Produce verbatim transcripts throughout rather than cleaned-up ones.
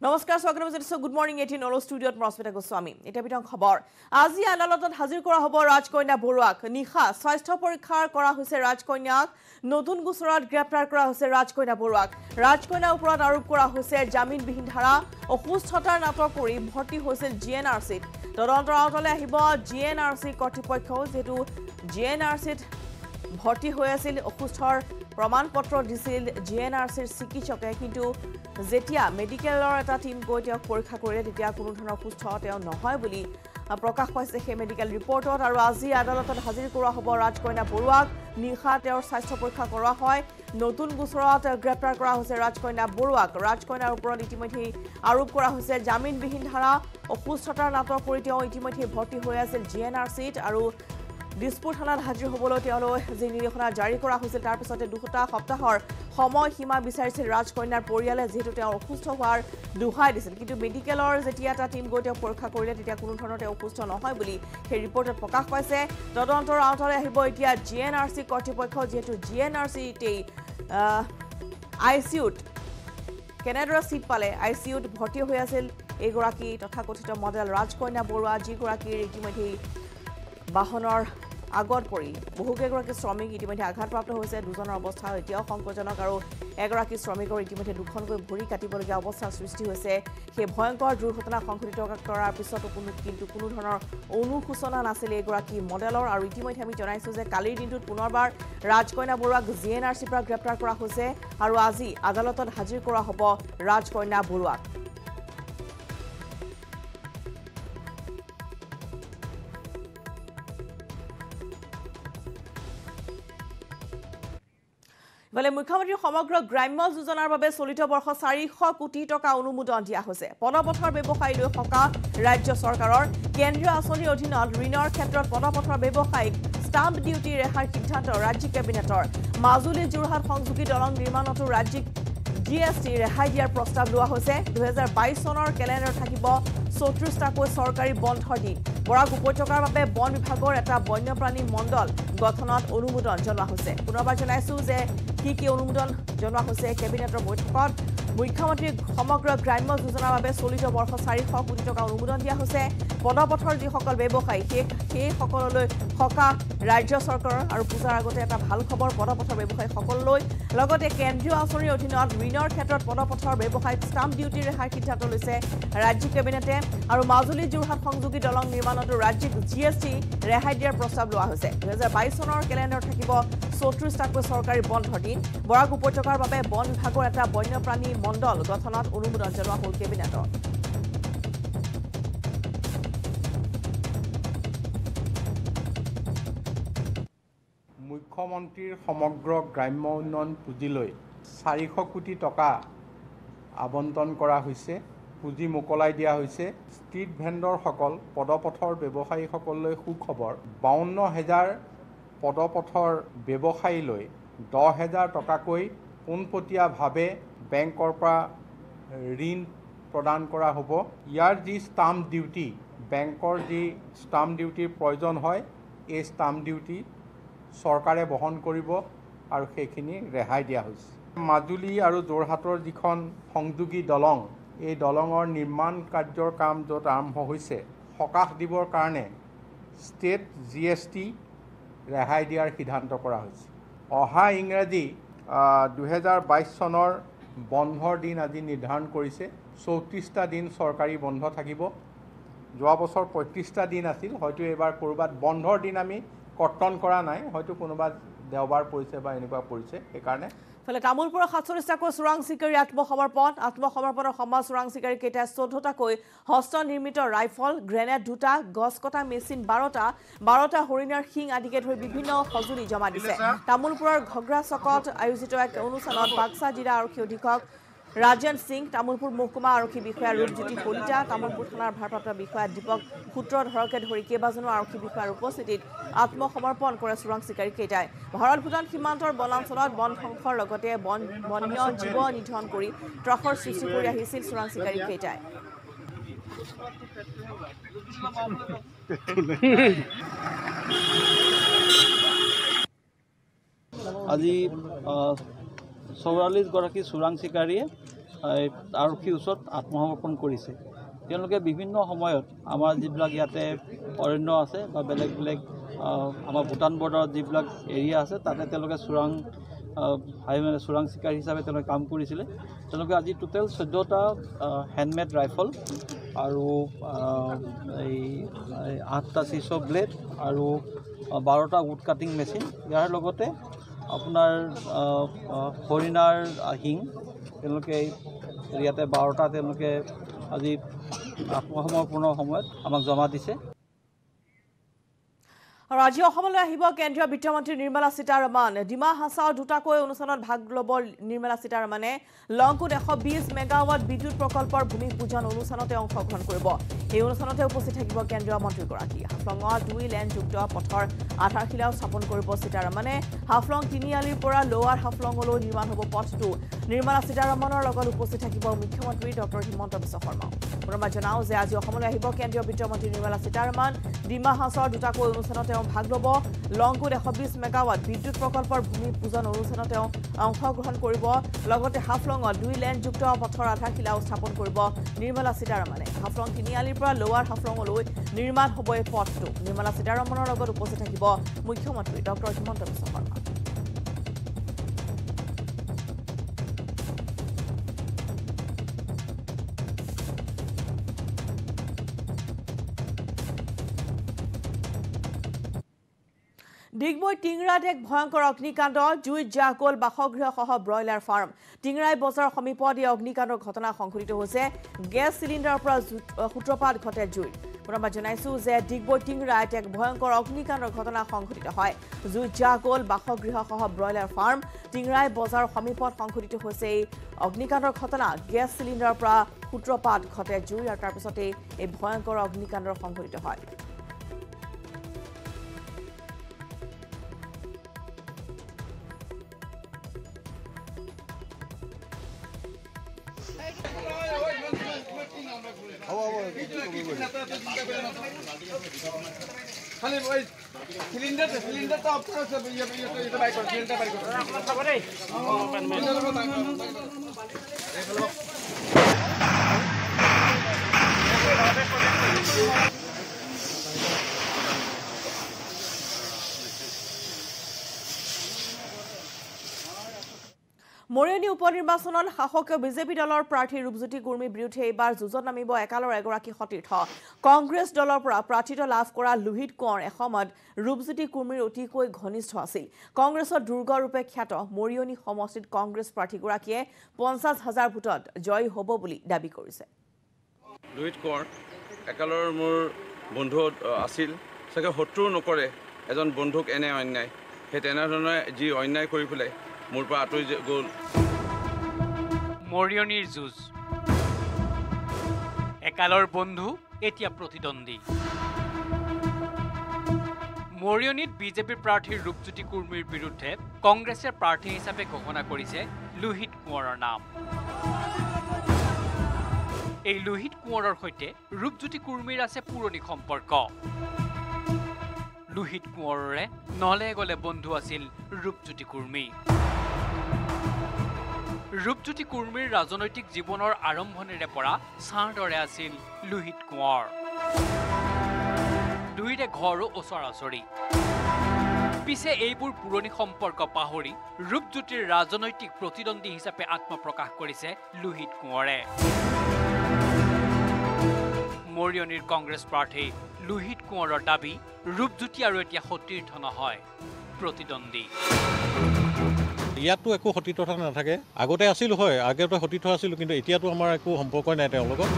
নমস্কাৰ স্বাগতম জনাইছো গুড মৰ্নিং এইটিন অল ষ্টুডিঅ'ত মৰস্মিতা গোস্বামী এতিয়া বিতং খবৰ আজি আদালতত হাজিৰ কৰা হ'ব ৰাজকন্যা বৰুৱাক নিখা স্বাস্থ্য পৰীক্ষাৰ কৰা হৈছে ৰাজকন্যাক নতুন গোচৰত গ্ৰেপ্তাৰ কৰা হৈছে ৰাজকন্যা বৰুৱাক ৰাজকন্যাৰ ওপৰত আৰোপ কৰা হৈছে জামিনবিহীন ধাৰা অসুস্থতাৰ নাটক কৰি ভৰ্তি হৈছিল জিএনআৰচিত তদন্তৰ আওতালৈ আহিব জিএনআৰচি কৰ্তৃপক্ষ যেটো জিএনআৰচিত ভৰ্তি হৈ আছিল অসুস্থৰ প্ৰমাণপত্ৰ দিছিল জিএনআৰচিৰ চিকিৎসকে কিন্তু যেতিয়া মেডিকেলৰ এটা টিম গৈ তেওঁক পৰীক্ষা কৰিলে তেতিয়া কোনো ধৰণৰ সুস্থ তেওঁ নহয় বুলি প্ৰকাশ পাইছে সেই মেডিকেল ৰিপৰ্টত আৰু আজি আদালতত হাজিৰ কৰা হ'ব ৰাজকন্যা বৰুৱাক নিখা তেওঁৰ স্বাস্থ্য পৰীক্ষা কৰা হয় নতুন গোচৰত গ্ৰেপ্তাৰ কৰা হৈছে ৰাজকন্যা বৰুৱাক ৰাজকন্যাৰ ওপৰত ইতিমধ্যে আৰোপ কৰা হৈছে জামিনবিহীন ধাৰা অসুস্থতাৰ নাটক কৰি তেওঁ ইতিমধ্যে ভৰ্তি হৈ আছিল জিএনআৰচিত আৰু দিছপুৰ থানাত হাজিৰ হ'বলৈ তেওঁলোক যি নিৰ্দেশনা জাৰি কৰা হৈছিল তাৰ পিছতে দুটা সপ্তাহৰ সময় সীমা বিচাৰিছিল ৰাজকন্যাৰ পৰিয়ালে যেহেতু তেওঁ অসুস্থ হোৱাৰ দুহাই দিছিল কিন্তু মেডিকেলৰ যেতিয়া এটা টিম গৈ তেওঁ পৰীক্ষা কৰিলে তেতিয়া কোনো ধৰণৰ তেওঁ অসুস্থ নহয় বুলি সেই ৰিপৰ্টত প্ৰকাশ পাইছে তদন্তৰ আওতালৈ আহিব এতিয়া জিএনআৰচি কৰ্তৃপক্ষ যেহেতু জিএনআৰচিতেই আই চি ইউত কেনেদৰে চিট পালে আই চি ইউত ভৰ্তি হৈ আছিল এইগৰাকী তথাকথিত মডেল ৰাজকন্যা বৰুৱা যিগৰাকীৰ ইতিমধ্যে বাহনৰ আগত পৰি বহুকেইগৰাকী শ্ৰমিক ইতিমধ্যে আঘাতপ্ৰাপ্ত হৈছে দুজনৰ অৱস্থা এতিয়াও সংকটজনক আৰু এগৰাকী শ্ৰমিকৰ ইতিমধ্যে দুখনকৈ ভৰি কাটিবলগীয়া অৱস্থাৰ সৃষ্টি হৈছে সেই ভয়ংকৰ দুৰ্ঘটনা সংঘটিত কৰাৰ পিছতো কোনো কিন্তু কোনো ধৰণৰ অনুশোচনা নাছিল এগৰাকী মডেলৰ আৰু ইতিমধ্যে আমি জনাইছোঁ যে কালিৰ দিনটোত পুনৰবাৰ ৰাজকন্যা বৰুৱাক জিএনআৰচিৰ পৰা গ্ৰেপ্তাৰ কৰা হৈছে আৰু আজি আদালতত হাজিৰ কৰা হ'ব ৰাজকন্যা বৰুৱাক বলে মুখ্যমন্ত্ৰী সমগ্ৰ গ্ৰাম্য যোজনাৰ বাবে চলিত বৰ্ষ চাৰিশ কোটি টকা অনুমোদন দিয়া হৈছে পদপথৰ ব্যৱসায়ী লৈ সকা ৰাজ্য চৰকাৰৰ কেন্দ্ৰীয় আঁচনিৰ অধীনত ঋণৰ ক্ষেত্ৰত পদপথৰ ব্যৱসায়িক ষ্টাম্প ডিউটি ৰেহাইৰ সিদ্ধান্ত ৰাজ্যিক কেবিনেটৰ মাজুলী যোৰহাট সংযোগী দলং নিৰ্মাণতো ৰাজ্যিক জিএছটি ৰেহাই দিয়াৰ প্ৰস্তাৱ লোৱা হৈছে দুহেজাৰ বাইছ চনৰ কেলেণ্ডাৰ থাকিব চৌত্ৰিশটাকৈ চৰকাৰী বন্ধৰ দিন বৰাক উপত্যকাৰ বাবে বন বিভাগৰ এটা বন্যপ্ৰাণী মণ্ডল গঠনত অনুমোদন জনোৱা হৈছে পুনৰবাৰ জনাইছোঁ যে কি কি অনুমোদন জনোৱা হৈছে কেবিনেটৰ বৈঠকত মুখ্যমন্ত্ৰী সমগ্ৰ গ্ৰাম্য যোজনাৰ বাবে চলিত বৰ্ষ চাৰিশ কোটি টকা অনুমোদন দিয়া হৈছে পদপথৰ যিসকল ব্যৱসায়ী সেই সেইসকললৈ সকা ৰাজ্য চৰকাৰৰ আৰু পূজাৰ আগতে এটা ভাল খবৰ পদপথৰ ব্যৱসায়ীসকললৈ লগতে কেন্দ্ৰীয় আঁচনিৰ অধীনত ঋণৰ ক্ষেত্ৰত পদপথৰ ব্যৱসায়িক ষ্টাম্প ডিউটি ৰেহাইৰ সিদ্ধান্ত লৈছে ৰাজ্যিক কেবিনেটে আৰু মাজুলী যোৰহাট সংযোগী দলং নিৰ্মাণতো ৰাজ্যিক জিএছটি ৰেহাই দিয়াৰ প্ৰস্তাৱ লোৱা হৈছে দুহেজাৰ বাইছ চনৰ কেলেণ্ডাৰ থাকিব চৌত্ৰিশটাকৈ চৰকাৰী বন্ধৰ দিন বৰাক উপত্যকাৰ বাবে বন বিভাগৰ এটা বন্যপ্ৰাণী মণ্ডল গঠনত অনুমোদন জনোৱা হ'ল কেবিনেটত মুখ্যমন্ত্ৰীৰ সমগ্ৰ গ্ৰাম্য উন্নয়ন পুঁজিলৈ চাৰিশ কোটি টকা আবণ্টন কৰা হৈছে পুঁজি মোকলাই দিয়া হৈছে ষ্ট্ৰীট ভেণ্ডৰসকল পদপথৰ ব্যৱসায়ীসকললৈ সুখবৰ বাৱন্ন হাজাৰ পদপথৰ ব্যৱসায়ীলৈ দহ হাজাৰ টকাকৈ পোনপটীয়াভাৱে বেংকৰ পৰা ঋণ প্ৰদান কৰা হ'ব ইয়াৰ যি ষ্টাম্প ডিউটি বেংকৰ যি ষ্টাম্প ডিউটিৰ প্ৰয়োজন হয় এই ষ্টাম্প ডিউটি চৰকাৰে বহন কৰিব আৰু সেইখিনি ৰেহাই দিয়া হৈছে মাজুলী আৰু যোৰহাটৰ যিখন সংযোগী দলং এই দলঙৰ নিৰ্মাণ কাৰ্যৰ কাম য'ত আৰম্ভ হৈছে সকাহ দিবৰ কাৰণে ষ্টেট জি এছ টি ৰেহাই দিয়াৰ সিদ্ধান্ত কৰা হৈছে অহা ইংৰাজী দুহেজাৰ বাইছ চনৰ বন্ধৰ দিন আজি নিৰ্ধাৰণ কৰিছে চৌত্ৰিশটা দিন চৰকাৰী বন্ধ থাকিব যোৱা বছৰ পঁয়ত্ৰিশটা দিন আছিল হয়তো এইবাৰ ক'ৰবাত বন্ধৰ দিন আমি কৰ্তন কৰা নাই হয়তো কোনোবা দেওবাৰ পৰিছে বা এনেকুৱা পৰিছে সেইকাৰণে ফলে তামুলপুৰৰ সাতচল্লিশটাকৈ চোৰাং চিকাৰী আত্মসমৰ্পণ আত্মসমৰ্পণৰ সময়ত চোৰাং চিকাৰী কেইটাই চৈধ্যটাকৈ হস্ত নিৰ্মিত ৰাইফল গ্ৰেনেড দুটা গছ কটা মেচিন বাৰটা বাৰটা হৰিণাৰ শিং আদিকে ধৰি বিভিন্ন সঁজুলি জমা দিছে তামুলপুৰৰ ঘগ্ৰা চকত আয়োজিত এক অনুষ্ঠানত বাক্সা জিলা আৰক্ষী অধীক্ষক ৰাজেন সিং তামুলপুৰ মহকুমা আৰক্ষী বিষয়া ৰূপজ্যোতি কলিতা তামুলপুৰ থানাৰ ভাৰপ্ৰাপ্ত বিষয়া দীপক সূত্ৰধৰকে ধৰি কেইবাজনো আৰক্ষী বিষয়াৰ উপস্থিতিত আত্মসমৰ্পণ কৰে চোৰাং চিকাৰী কেইটাই ভাৰত ভূটান সীমান্তৰ বনাঞ্চলত বন ধ্বংসৰ লগতে বন বন্য জীৱ নিধন কৰি ত্ৰাসৰ সৃষ্টি কৰি আহিছিল চোৰাং চিকাৰী কেইটাই আজি চৌৰাল্লিছ গৰাকী চোৰাং চিকাৰীয়ে আৰক্ষীৰ ওচৰত আত্মসমৰ্পণ কৰিছে। তেওঁলোকে বিভিন্ন সময়ত আমাৰ যিবিলাক ইয়াতে অৰণ্য আছে বা বেলেগ বেলেগ আমাৰ ভূটান বৰ্ডাৰত যিবিলাক এৰিয়া আছে তাতে তেওঁলোকে চোৰাং হাই মানে চোৰাং চিকাৰী হিচাপে তেওঁলোকে কাম কৰিছিলে। তেওঁলোকে আজি টোটেল চৈধ্যটা হেণ্ডমেড ৰাইফল আৰু এই আঠটা চিছ ব্লেড আৰু বাৰটা উড কাটিং মেচিন, ইয়াৰ লগতে আপোনাৰ হৰিণাৰ শিং তেওঁলোকে ইয়াতে বাৰটা তেওঁলোকে আজি আত্মসমৰ্পণৰ সময়ত আমাক জমা দিছে। আৰু আজি অসমলৈ আহিব কেন্দ্ৰীয় বিত্তমন্ত্ৰী নিৰ্মলা সীতাৰমণ। ডিমা হাছাও দুটাকৈ অনুষ্ঠানত ভাগ ল'ব নিৰ্মলা সীতাৰমণে। লংকুত এশ বিশ মেগাৱাট বিদ্যুৎ প্ৰকল্পৰ ভূমি পূজন অনুষ্ঠানতে অংশগ্ৰহণ কৰিব। এই অনুষ্ঠানতে উপস্থিত থাকিব কেন্দ্ৰীয় মন্ত্ৰীগৰাকী। হাফলঙত দুই লেনযুক্ত পথৰ আধাৰশিলাও স্থাপন কৰিব সীতাৰমণে। হাফলং তিনিআলিৰ পৰা লোৱাৰ হাফলঙলৈ নিৰ্মাণ হ'ব পথটো। নিৰ্মলা সীতাৰমণৰ লগত উপস্থিত থাকিব মুখ্যমন্ত্ৰী ডক্টৰ হিমন্ত বিশ্ব শৰ্মা। পুনৰবাৰ জনাওঁ যে আজি অসমলৈ আহিব কেন্দ্ৰীয় বিত্তমন্ত্ৰী নিৰ্মলা সীতাৰমণ। ডিমা হাছাওৰ দুটাকৈ অনুষ্ঠানত তেওঁ ভাগ ল'ব। লংকুত এশ বিশ মেগাৱাট বিদ্যুৎ প্ৰকল্পৰ ভূমি পূজন অনুষ্ঠানত তেওঁ অংশগ্ৰহণ কৰিব। লগতে হাফলঙত দুই লেনযুক্ত পথৰ আধাৰশিলাও স্থাপন কৰিব নিৰ্মলা সীতাৰমণে। হাফলং তিনিআলিৰ পৰা লোৱাৰ হাফলঙলৈ নিৰ্মাণ হ'ব এই পথটো। নিৰ্মলা সীতাৰমণৰ লগত উপস্থিত থাকিব মুখ্যমন্ত্ৰী ডক্টৰ হিমন্ত বিশ্ব শৰ্মা। ডিগবৈ টিংৰাত এক ভয়ংকৰ অগ্নিকাণ্ড। জুইত জাহ গ'ল বাসগৃহসহ ব্ৰইলাৰ ফাৰ্ম। টিংৰাই বজাৰ সমীপত এই অগ্নিকাণ্ডৰ ঘটনা সংঘটিত হৈছে। গেছ চিলিণ্ডাৰৰ পৰা সূত্ৰপাত ঘটে জুইৰ। পুনৰবাৰ জনাইছোঁ যে ডিগবৈ টিংৰাত এক ভয়ংকৰ অগ্নিকাণ্ডৰ ঘটনা সংঘটিত হয়। জুইত জাহ গ'ল বাসগৃহসহ ব্ৰইলাৰ ফাৰ্ম। টিংৰাই বজাৰ সমীপত সংঘটিত হৈছে এই অগ্নিকাণ্ডৰ ঘটনা। গেছ চিলিণ্ডাৰৰ পৰা সূত্ৰপাত ঘটে জুইৰ আৰু তাৰপিছতেই এই ভয়ংকৰ অগ্নিকাণ্ডৰ সংঘটিত হয়। মৰিয়নি উপনিৰ্বাচনত শাসকীয় বিজেপি দলৰ প্ৰাৰ্থী ৰূপজ্যোতি কুৰ্মীৰ বিৰুদ্ধে এইবাৰ যুঁজত নামিব একালৰ এগৰাকী সতীৰ্থ। কংগ্ৰেছ দলৰ পৰা প্ৰাৰ্থিত্ব লাভ কৰা লোহিত কোঁৱৰ এসময়ত ৰূপজ্যোতি কুৰ্মীৰ অতিকৈ ঘনিষ্ঠ আছিল। কংগ্ৰেছৰ দুৰ্গৰূপে খ্যাত মৰিয়নি সমষ্টিত কংগ্ৰেছ প্ৰাৰ্থীগৰাকীয়ে পঞ্চাছ হাজাৰ ভোটত জয়ী হ'ব বুলি দাবী কৰিছে। লোহিত কোঁৱৰ একালৰ মোৰ বন্ধু আছিল, চাগে শত্ৰু নকৰে এজন বন্ধুক এনে অন্যায়, সেই তেনেধৰণে যি অন্যায় কৰি পেলাই মোৰ পৰা আঁতৰি গ'ল। মৰিয়নিৰ যুঁজ, একালৰ বন্ধু এতিয়া প্ৰতিদ্বন্দ্বী। মৰিয়নিত বিজেপিৰ প্ৰাৰ্থী ৰূপজ্যোতি কুৰ্মীৰ বিৰুদ্ধে কংগ্ৰেছে প্ৰাৰ্থী হিচাপে ঘোষণা কৰিছে লোহিত কোঁৱৰৰ নাম। এই লোহিত কোঁৱৰৰ সৈতে ৰূপজ্যোতি কুৰ্মীৰ আছে পুৰণি সম্পৰ্ক। লোহিত কোঁৱৰৰে নলে গলে বন্ধু আছিল ৰূপজ্যোতি কুৰ্মী। ৰূপজ্যোতি কুৰ্মীৰ ৰাজনৈতিক জীৱনৰ আৰম্ভণিৰে পৰা ছাঁৰ দৰে আছিল লোহিত কোঁৱৰ। দুয়োৰে ঘৰো ওচৰা ওচৰি। পিছে এইবোৰ পুৰণি সম্পৰ্ক পাহৰি ৰূপজ্যোতিৰ ৰাজনৈতিক প্ৰতিদ্বন্দ্বী হিচাপে আত্মপ্ৰকাশ কৰিছে লোহিত কোঁৱৰে। মৰিয়নিৰ কংগ্ৰেছ প্ৰাৰ্থী লোহিত কোঁৱৰৰ দাবী, ৰূপজ্যোতি আৰু এতিয়া সতীৰ্থ নহয়, প্ৰতিদ্বন্দ্বী। ইয়াততো একো সতীৰ্থতা নাথাকে, আগতে আছিল হয়, আগতে সতীৰ্থ আছিলোঁ, কিন্তু এতিয়াতো আমাৰ একো সম্পৰ্কই নাই তেওঁৰ লগত।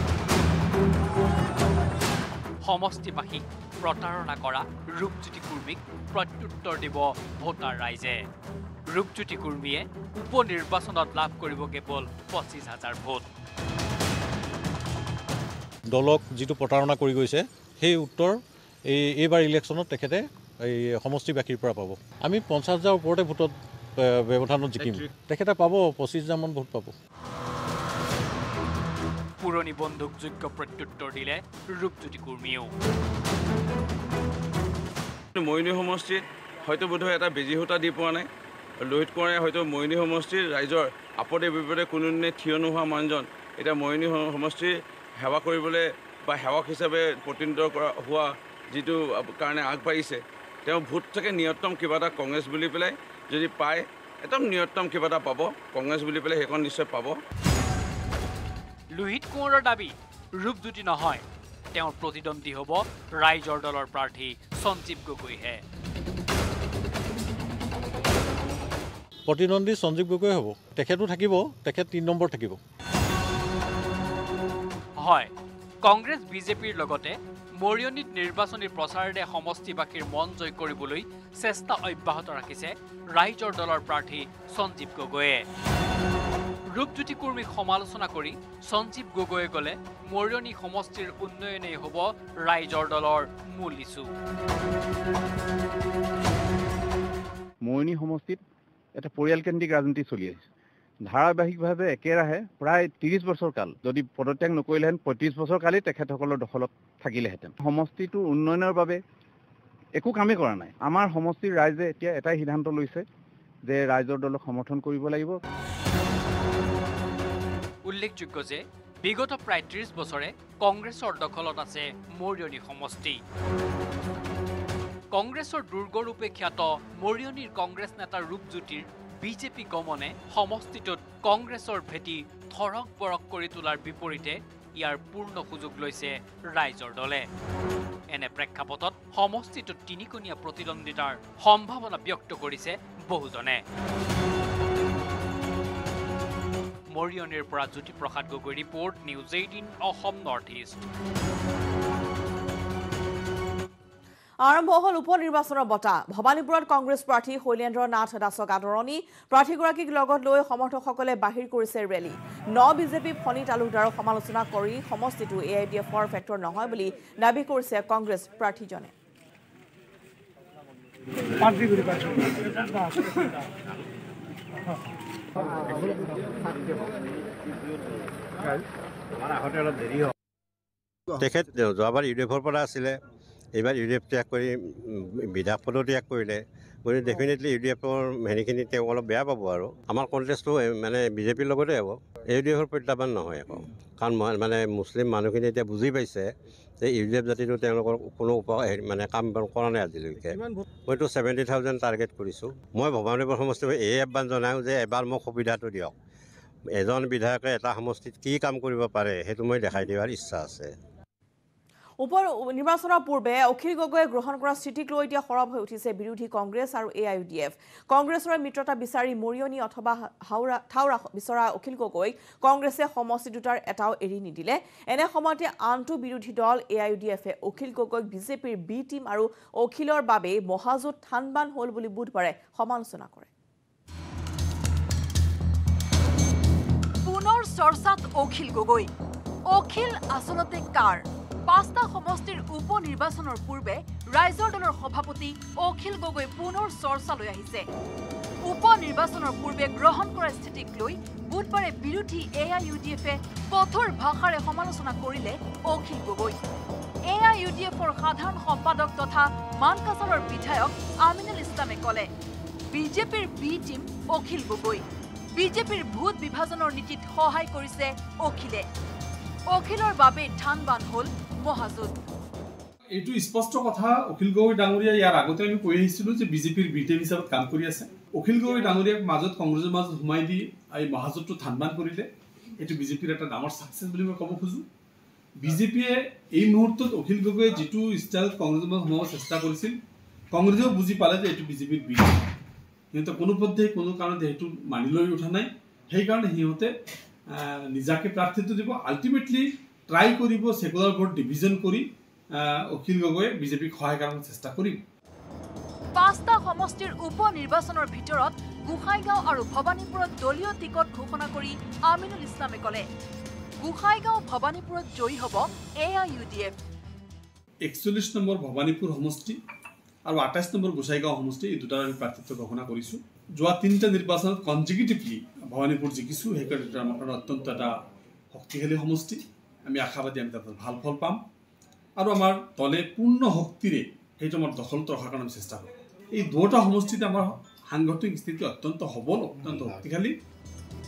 সমষ্টিবাসীক প্ৰতাৰণা কৰা ৰূপজ্যোতি কুৰ্মীক প্ৰত্যুত্তৰ দিব ভোটাৰ ৰাইজে। ৰূপজ্যোতি কুৰ্মীয়ে উপ নিৰ্বাচনত লাভ কৰিব কেৱল পঁচিছ হাজাৰ ভোট। দলক যিটো প্ৰতাৰণা কৰি গৈছে সেই উত্তৰ এই এইবাৰ ইলেকশ্যনত তেখেতে এই সমষ্টিবাসীৰ পৰা পাব। আমি পঞ্চাছ হাজাৰ ওপৰতে ভোটত ব্যৱধানত জিকিম, তেখেতে পাব পঁচিছ হাজাৰমান ভোট পাব। পুৰণি বন্ধুক যোগ্য প্ৰত্যুত্তৰ দিলে ৰূপজ্যোতি কুৰ্মীয়েও। মৰিয়নি সমষ্টিত হয়তো বোধহয় এটা বেজী সূতা দি পোৱা নাই। লোহিত কোঁৱৰে হয়তো মৰিয়নি সমষ্টিৰ ৰাইজৰ আপদে বিপদে কোনোদিনে থিয় নোহোৱা মানুহজন এতিয়া মৰিয়নি সমষ্টিৰ সেৱা কৰিবলৈ বা সেৱক হিচাপে প্ৰতিনিধিত্ব কৰা হোৱা যিটো কাৰণে আগবাঢ়িছে তেওঁ ভোট থাকে নিয়ত্তম কিবা এটা কংগ্ৰেছ বুলি পেলাই যদি পায় একদম নিয়ত্তম কিবা এটা পাব কংগ্ৰেছ বুলি পেলাই সেইখন নিশ্চয় পাব লোহিত কোঁৱৰৰ দাবী ৰূপজ্যোতি নহয় তেওঁৰ প্ৰতিদ্বন্দ্বী হ'ব ৰাইজৰ দলৰ প্ৰাৰ্থী সঞ্জীৱ গগৈহে প্ৰতিদ্বন্দ্বী সঞ্জীৱ গগৈ হ'ব তেখেতো থাকিব তেখেত তিনি নম্বৰ থাকিব হয় কংগ্ৰেছ বিজেপিৰ লগতে মৰিয়নিত নিৰ্বাচনী প্ৰচাৰেৰে সমষ্টিবাসীৰ মন জয় কৰিবলৈ চেষ্টা অব্যাহত ৰাখিছে ৰাইজৰ দলৰ প্ৰাৰ্থী সঞ্জীৱ গগৈয়ে ৰূপজ্যোতি কুৰ্মীক সমালোচনা কৰি সঞ্জীৱ গগৈয়ে গ'লে মৰিয়নি সমষ্টিৰ উন্নয়নেই হ'ব ৰাইজৰ দলৰ মূল ইছ্যু মৰিয়নি সমষ্টিত এটা পৰিয়ালকেন্দ্ৰিক ৰাজনীতি চলি আছে ধাৰাবাহিকভাৱে একেৰাহে প্ৰায় ত্ৰিছ বছৰ কাল যদি পদত্যাগ নকৰিলেহেঁতেন পঁয়ত্ৰিছ বছৰ কালেই তেখেতসকলৰ দখলত থাকিলেহেঁতেন সমষ্টিটোৰ উন্নয়নৰ বাবে একো কামেই কৰা নাই আমাৰ সমষ্টিৰ ৰাইজে এতিয়া এটাই সিদ্ধান্ত লৈছে যে ৰাইজৰ দলক সমৰ্থন কৰিব লাগিব উল্লেখযোগ্য যে বিগত প্ৰায় ত্ৰিছ বছৰে কংগ্ৰেছৰ দখলত আছে মৰিয়নি সমষ্টি কংগ্ৰেছৰ দুৰ্গৰূপে খ্যাত মৰিয়নিৰ কংগ্ৰেছ নেতা ৰূপজ্যোতিৰ বিজেপি গমনে সমষ্টিটোত কংগ্ৰেছৰ ভেটি থৰক বৰক কৰি তোলাৰ বিপৰীতে ইয়াৰ পূৰ্ণ সুযোগ লৈছে ৰাইজৰ দলে এনে প্ৰেক্ষাপটত সমষ্টিটোত তিনিকণীয়া প্ৰতিদ্বন্দ্বিতাৰ সম্ভাৱনা ব্যক্ত কৰিছে বহুজনে মৰিয়নিৰ পৰা Jyotiprasad Gogoi report news eighteen Assam North East আৰম্ভ হল উপ নিৰ্বাচনৰ বঁটা ভবানীপুৰত কংগ্ৰেছ প্ৰাৰ্থী শৈলেন্দ্ৰ নাথ দাসক আদৰণি প্ৰাৰ্থীগৰাকীক লগত লৈ সমৰ্থকসকলে বাহিৰ কৰিছে ৰেলী ন বিজেপি ফণী তালুকদাৰক সমালোচনা কৰি সমষ্টিটো এ আই ডি এফৰ ফেক্টৰ নহয় বুলি দাবী কৰিছে কংগ্ৰেছ প্ৰাৰ্থীজনে তেখেত যোৱাবাৰ ইউ ডি এফৰ পৰা আছিলে এইবাৰ ইউ ডি এফ ত্যাগ কৰি বিধায়ক পদো ত্যাগ কৰিলে গতিকে ডেফিনেটলি ইউ ডি এফৰ হেৰিখিনি তেওঁ অলপ বেয়া পাব আৰু আমাৰ কণ্টেষ্টটো মানে বিজেপিৰ লগতে হ'ব ইউ ডি এফৰ প্ৰত্যাহ্বান নহয় আকৌ কাৰণ মানে মুছলিম মানুহখিনি এতিয়া বুজি পাইছে যে ইউ ডি এফ জাতিটো তেওঁলোকৰ কোনো উপ মানে কাম কৰা নাই আজিলৈকে মইতো ছেভেণ্টি থাউজেণ্ড টাৰ্গেট কৰিছোঁ মই ভৱানীপুৰ সমষ্টিত এই আহ্বান জনাওঁ যে এবাৰ মোক সুবিধাটো দিয়ক এজন বিধায়কে এটা সমষ্টিত কি কাম কৰিব পাৰে সেইটো মই দেখাই দিয়াৰ ইচ্ছা আছে উপ নিৰ্বাচনৰ পূৰ্বে অখিল গগৈয়ে গ্ৰহণ কৰা স্থিতিক লৈ এতিয়া সৰব হৈ উঠিছে বিৰোধী কংগ্ৰেছ আৰু A I U D F কংগ্ৰেছৰ মিত্ৰতা বিচাৰি মৰিয়নি অথবা হাওৰা থাওৰা বিচৰা অখিল গগৈক কংগ্ৰেছে সমষ্টি দুটাৰ এটাও এৰি নিদিলে এনে সময়তে আনটো বিৰোধী দল এ আই ইউ ডি এফে অখিল গগৈক বিজেপিৰ বি টিম আৰু অখিলৰ বাবে মহাজোঁট থানবান হ'ল বুলি বুধবাৰে সমালোচনা কৰে পুনৰ চৰ্চাত অখিল গগৈ অখিল আচলতে কাৰ পাঁচটা সমষ্টিৰ উপ নিৰ্বাচনৰ পূৰ্বে ৰাইজৰ দলৰ সভাপতি অখিল গগৈ পুনৰ চৰ্চালৈ আহিছে উপ নিৰ্বাচনৰ পূৰ্বে গ্ৰহণ কৰা স্থিতিক লৈ বুধবাৰে বিৰোধী এ আই ইউ ডি এফে কঠোৰ ভাষাৰে সমালোচনা কৰিলে Akhil Gogoi A I U D এফৰ সাধাৰণ সম্পাদক তথা মানকাছাৰৰ বিধায়ক আমিনুল ইছলামে ক'লে বিজেপিৰ বি টিম অখিল গগৈ বিজেপিৰ ভোট বিভাজনৰ নীতিত সহায় কৰিছে অখিলে অখিলৰ বাবে থানবান হ'ল মহাজোঁট এইটো স্পষ্ট কথা অখিল গগৈ ডাঙৰীয়া ইয়াৰ আগতে আমি কৈ আহিছিলোঁ যে বিজেপিৰ বি টিম হিচাপত কাম কৰি আছে অখিল গগৈ ডাঙৰীয়াক মাজত কংগ্ৰেছৰ মাজত সোমাই দি এই মহাজোঁটটো থানবান কৰিলে এইটো বিজেপিৰ এটা ডাঙৰ ছাকচেছ বুলি মই ক'ব খোজোঁ বিজেপিয়ে এই মুহূৰ্তত অখিল গগৈয়ে যিটো ষ্টাইলত কংগ্ৰেছৰ মাজত সোমাব চেষ্টা কৰিছিল কংগ্ৰেছেও বুজি পালে যে এইটো বিজেপিৰ বি টিম সিহঁতে কোনোপধ্যে কোনো কাৰণতে সেইটো মানি লৈ উঠা নাই সেইকাৰণে সিহঁতে নিজাকে প্ৰাৰ্থীটো দিব আল্টিমেটলি ট্ৰাই কৰিব সেকুলাৰ ভোট ডিভিজন কৰি অখিল গগৈয়ে বিজেপিক সহায় কৰাৰ চেষ্টা কৰিব পাঁচটা সমষ্টিৰ উপ নিৰ্বাচনৰ ভিতৰত গোসাইগাঁও আৰু ভৱানীপুৰত দলীয় টিকট ঘোষণা কৰি আমিনুল ইছলামে ক'লে গোসাইগাঁও ভৱানীপুৰত জয়ী হ'ব A I U D F একচল্লিছ নম্বৰ ভৱানীপুৰ সমষ্টি আৰু আঠাইছ নম্বৰ গোসাইগাঁও সমষ্টি এই দুটাৰ আমি প্ৰাৰ্থিত্ব ঘোষণা কৰিছোঁ যোৱা তিনিটা নিৰ্বাচনত কনজিকিউটিভলি ভৱানীপুৰ জিকিছোঁ সেইকাৰণে আমাৰ কাৰণে অত্যন্ত এটা শক্তিশালী সমষ্টি আমি আশাবাদী আমি তাত ভাল ফল পাম আৰু আমাৰ দলে পূৰ্ণ শক্তিৰে সেইটো আমাৰ দখলত ৰখাৰ কাৰণে আমি চেষ্টা কৰিম এই দুটা সমষ্টিত আমাৰ সাংগঠনিক স্থিতি অত্যন্ত সবল অত্যন্ত শক্তিশালী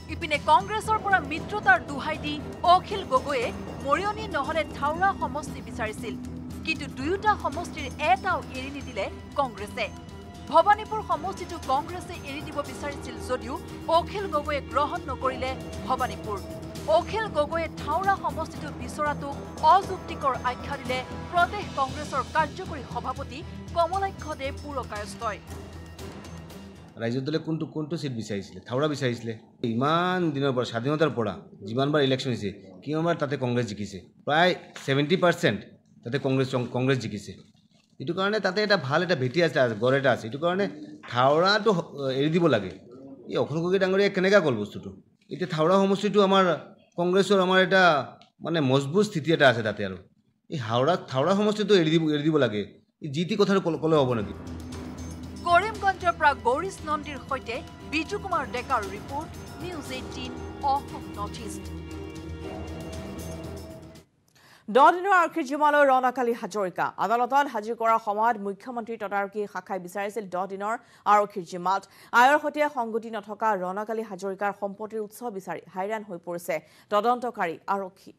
ইপিনে কংগ্ৰেছৰ পৰা মিত্ৰতাৰ দুহাই দি অখিল গগৈয়ে মৰিয়নি নহলে থাউৰা সমষ্টি বিচাৰিছিল কিন্তু দুয়োটা সমষ্টিৰ এটাও এৰি নিদিলে কংগ্ৰেছে ভবানীপুৰ সমষ্টিটো কংগ্ৰেছে এৰি দিব বিচাৰিছিল যদিও অখিল গগৈয়ে গ্ৰহণ নকৰিলে ভবানীপুৰ অখিল গগৈয়ে থাউৰা সমষ্টিটো বিচৰাটো অযুক্তিকৰ আখ্যা দিলে প্ৰদেশ কংগ্ৰেছৰ কাৰ্যকৰী সভাপতি কমলাক্ষ দেৱ পুৰকায়স্থই ৰাজ্য দলে কোনটো কোনটো সিট বিচাৰিছিলে থাউৰা বিচাৰিছিলে ইমান দিনৰ পৰা স্বাধীনতাৰ পৰা যিমানবাৰ ইলেকশ্যন হৈছে কিমানবাৰ তাতে কংগ্ৰেছ জিকিছে প্ৰায় সেভেন্টি পাৰ্চেণ্ট তাতে কংগ্ৰেছ কংগ্ৰেছ জিকিছে এইটো কাৰণে তাতে এটা ভাল এটা ভেটি আছে গড় এটা আছে এইটো কাৰণে থাউৰাটো এৰি দিব লাগে এই অখিল গগৈ ডাঙৰীয়া কেনেকৈ ক'ল বস্তুটো এতিয়া থাউৰা সমষ্টিটো আমাৰ কংগ্ৰেছৰ আমাৰ এটা মানে মজবুত স্থিতি এটা আছে তাতে আৰু এই হাওৰা থাউৰা সমষ্টিটো এৰি দিব এৰি দিব লাগে এই যি টি কথাটো ক'লে হ'ব নেকি কৰিমগঞ্জৰ পৰা গৌৰীশ নন্দীৰ সৈতে বিজু কুমাৰ ডেকাৰ report news eighteen Assam North East দহ দিনৰ আৰক্ষী জিম্মালৈ ৰণকালী হাজৰিকা আদালতত হাজিৰ কৰাৰ সময়ত মুখ্যমন্ত্ৰীৰ তদাৰকী শাখাই বিচাৰিছিল দহ দিনৰ আৰক্ষীৰ জিম্মাত আয়ৰ সৈতে সংগতি নথকা ৰণকালী হাজৰিকাৰ সম্পত্তিৰ উৎস বিচাৰি হাইৰাণ হৈ পৰিছে তদন্তকাৰী আৰক্ষী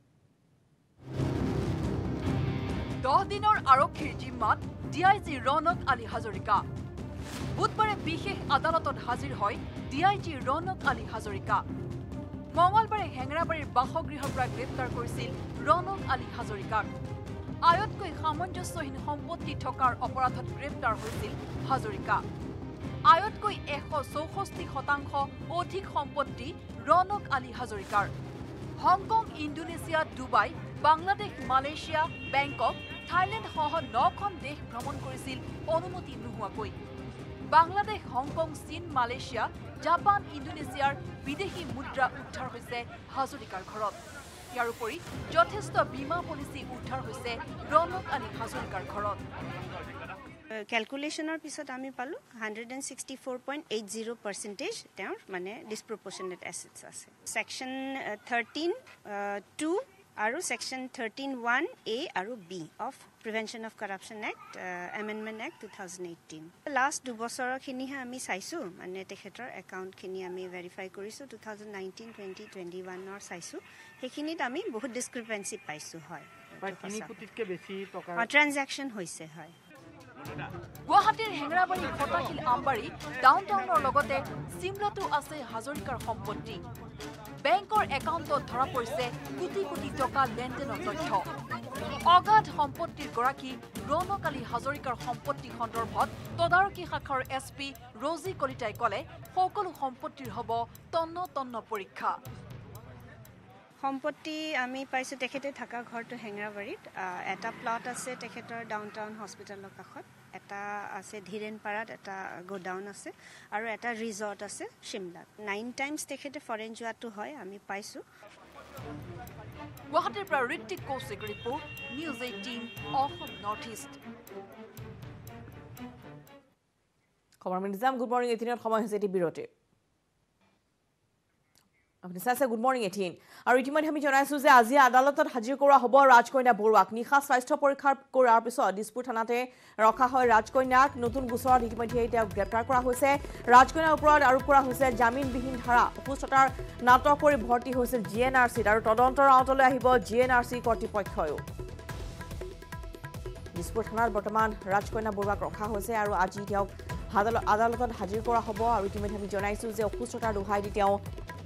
দহ দিনৰ আৰক্ষীৰ জিম্মাত D I G Ranak Ali Hazarika বুধবাৰে বিশেষ আদালতত হাজিৰ হয় D I G Ranak Ali Hazarika মঙলবাৰে হেঙৰাবাৰীৰ বাসগৃহৰ পৰা গ্ৰেপ্তাৰ কৰিছিল ৰণক আলী হাজৰিকাক আয়তকৈ সামঞ্জস্যহীন সম্পত্তি থকাৰ অপৰাধত গ্ৰেপ্তাৰ হৈছিল হাজৰিকা আয়তকৈ এশ চৌষষ্ঠি শতাংশ অধিক সম্পত্তি ৰণক আলী হাজৰিকাৰ Hong Kong Indonesia Dubai Bangladesh Malaysia Bangkok Thailand সহ নখন দেশ ভ্ৰমণ কৰিছিল অনুমতি নোহোৱাকৈ বাংলাদেশ হংকং চীন মালয়েছিয়া জাপান ইণ্ডোনেছিয়াৰ বিদেশী মুদ্ৰা উদ্ধাৰ হৈছে হাজৰিকাৰ ঘৰত ইয়াৰ উপৰি যথেষ্ট বীমা পলিচি উদ্ধাৰ হৈছে ৰণক আলী হাজৰিকাৰ ঘৰত ক্যালকুলেশনৰ পিছত আমি পালো one hundred sixty-four point eight zero percent তেওঁৰ মানে ডিসপ্ৰপোৰ্শনেট এসেটস আছে সেকশন thirteen two আৰু সেকশন thirteen one A আৰু B of prevention of corruption act amendment act two thousand eighteen last দুবছৰৰ খিনিহে আমি চাইছো মানে তেখেতৰ একাউণ্ট খিনি আমি ভেৰিফাই কৰিছো two thousand nineteen twenty twenty-one ৰ চাইছো সেইখিনিত আমি বহুত ডিসক্ৰিপেন্সি পাইছো হয় তিনি কোটিতকৈ বেছি টকা ট্ৰানজাকশন হৈছে হয় গুৱাহাটীৰ হেঙৰাবাৰী ফটাশিল আমবাৰী ডাউনটাউনৰ লগতে চিমলাতো আছে হাজৰিকাৰ সম্পত্তি বেংকৰ একাউণ্টত ধৰা পৰিছে কোটি কোটি টকা লেনদেনৰ তথ্য অগাধ সম্পত্তিৰ গৰাকী ৰণক আলী হাজৰিকাৰ সম্পত্তি সন্দৰ্ভত তদাৰকী শাখাৰ এছ পি ৰজি কলিতাই ক'লে সকলো সম্পত্তিৰ হ'ব তন্ন তন্ন পৰীক্ষা সম্পত্তি আমি পাইছো তেখেতে থাকা ঘৰটো হেঙৰাবাৰীত এটা প্লট আছে তেখেতৰ ডাউনটাউন হস্পিটালৰ কাষত এটা আছে ধীৰেনপাৰাত এটা গোডাউন আছে আৰু এটা ৰিজৰ্ট আছে শিমলাত নাইন টাইমছ তেখেতে ফৰেন যোৱাটো হয় আমি পাইছো গুৱাহাটীৰ পৰা Ritwik Kaushik report news eighteen Assam North East খবৰ মিনিজাম গুড মৰ্নিং এইটিনত সময় হৈছে এটি বিৰতিৰ আপুনি চাইছে গুড মৰ্নিং এইটিন আৰু ইতিমধ্যে আমি জনাইছো যে আজি আদালতত হাজিৰ কৰা হ'ব ৰাজকন্যা বৰুৱাক নিশা স্বাস্থ্য পৰীক্ষা কৰাৰ পিছত দিছপুৰ থানাতে ৰখা হয় ৰাজকন্যাক নতুন গোচৰত ইতিমধ্যে তেওঁক গ্ৰেপ্তাৰ কৰা হৈছে ৰাজকন্যাৰ ওপৰত আৰোপ কৰা হৈছে জামিনবিহীন ধাৰা অসুস্থতাৰ নাটক কৰি ভৰ্তি হৈছিল জি এন আৰ চিত আৰু তদন্তৰ আওতালৈ আহিব জি এন আৰ চি কৰ্তৃপক্ষও দিছপুৰ থানাত বৰ্তমান ৰাজকন্যা বৰুৱাক ৰখা হৈছে আৰু আজি তেওঁক আদালতত হাজিৰ কৰা হ'ব আৰু ইতিমধ্যে আমি জনাইছো যে অসুস্থতাৰ দোহাই দি তেওঁ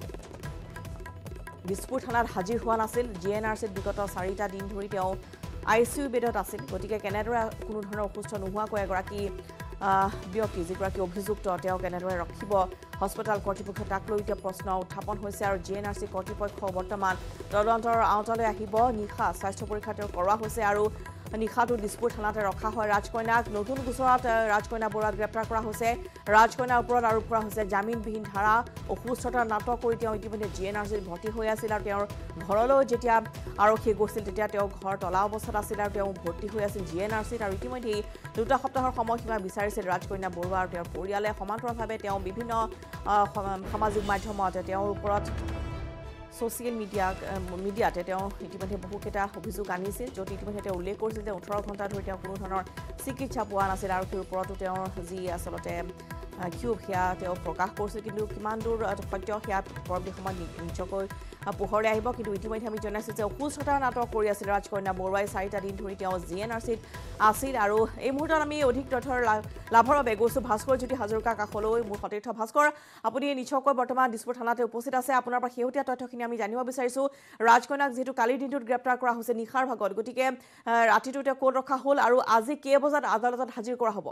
দিছপুৰ থানাত হাজিৰ হোৱা নাছিল জি এন আৰ চিত বিগত চাৰিটা দিন ধৰি তেওঁ আই চি ইউ বেডত আছিল গতিকে কেনেদৰে কোনো ধৰণৰ অসুস্থ নোহোৱাকৈ এগৰাকী ব্যক্তি যিগৰাকী অভিযুক্ত তেওঁ কেনেদৰে ৰাখিব হস্পিটেল কৰ্তৃপক্ষই তাক লৈ এতিয়া প্ৰশ্ন উত্থাপন হৈছে আৰু জি এন আৰ চি কৰ্তৃপক্ষ বৰ্তমান তদন্তৰ আওতালৈ আহিব নিশা স্বাস্থ্য পৰীক্ষা তেওঁ কৰোৱা হৈছে আৰু নিশাটো দিছপুৰ থানাতে ৰখা হয় ৰাজকন্যাক নতুন গোচৰত ৰাজকন্যা বৰুৱাক গ্ৰেপ্তাৰ কৰা হৈছে ৰাজকন্যাৰ ওপৰত আৰোপ কৰা হৈছে জামিনবিহীন ধাৰা অসুস্থতাৰ নাটক কৰি তেওঁ ইতিমধ্যে জি এন আৰ চিত ভৰ্তি হৈ আছিল আৰু তেওঁৰ ঘৰলৈ যেতিয়া আৰক্ষীয়ে গৈছিল তেতিয়া তেওঁ ঘৰ তলা অৱস্থাত আছিল আৰু তেওঁ ভৰ্তি হৈ আছিল জি এন আৰ চিত আৰু ইতিমধ্যে দুটা সপ্তাহৰ সময়সীমা বিচাৰিছিল ৰাজকন্যা বৰুৱা আৰু তেওঁৰ পৰিয়ালে সমান্তৰালভাৱে তেওঁ বিভিন্ন সামাজিক মাধ্যমত তেওঁৰ ওপৰত ছ'চিয়েল মিডিয়া মিডিয়াতে তেওঁ ইতিমধ্যে বহুকেইটা অভিযোগ আনিছিল য'ত ইতিমধ্যে তেওঁ উল্লেখ কৰিছিল যে ওঠৰ ঘণ্টা ধৰি তেওঁ কোনো ধৰণৰ চিকিৎসা পোৱা নাছিল আৰক্ষীৰ ওপৰতো তেওঁৰ যি আচলতে কিয় সেয়া তেওঁ প্ৰকাশ কৰিছিল কিন্তু কিমান দূৰ সত্য সেয়া পৰৱৰ্তী সময়ত নিশ্চয়কৈ পোহৰলৈ আহিব কিন্তু ইতিমধ্যে আমি জনাইছোঁ যে অসুস্থতাৰ নাটক কৰি আছিল ৰাজকন্যা বৰুৱাই চাৰিটা দিন ধৰি তেওঁ জি এন আৰ চিত আছিল আৰু এই মুহূৰ্তত আমি অধিক তথ্যৰ লাভৰ বাবে গৈছোঁ ভাস্কৰ জ্যোতি হাজৰিকাৰ কাষলৈ মোৰ সতীৰ্থ ভাস্কৰ আপুনি নিশ্চয়কৈ বৰ্তমান দিছপুৰ থানাতে উপস্থিত আছে আপোনাৰ পৰা শেহতীয়া তথ্যখিনি আমি জানিব বিচাৰিছোঁ ৰাজকন্যাক যিহেতু কালিৰ দিনটোত গ্ৰেপ্তাৰ কৰা হৈছে নিশাৰ ভাগত গতিকে ৰাতিটো তেওঁ ক'ত ৰখা হ'ল আৰু আজি কেই বজাত আদালতত হাজিৰ কৰা হ'ব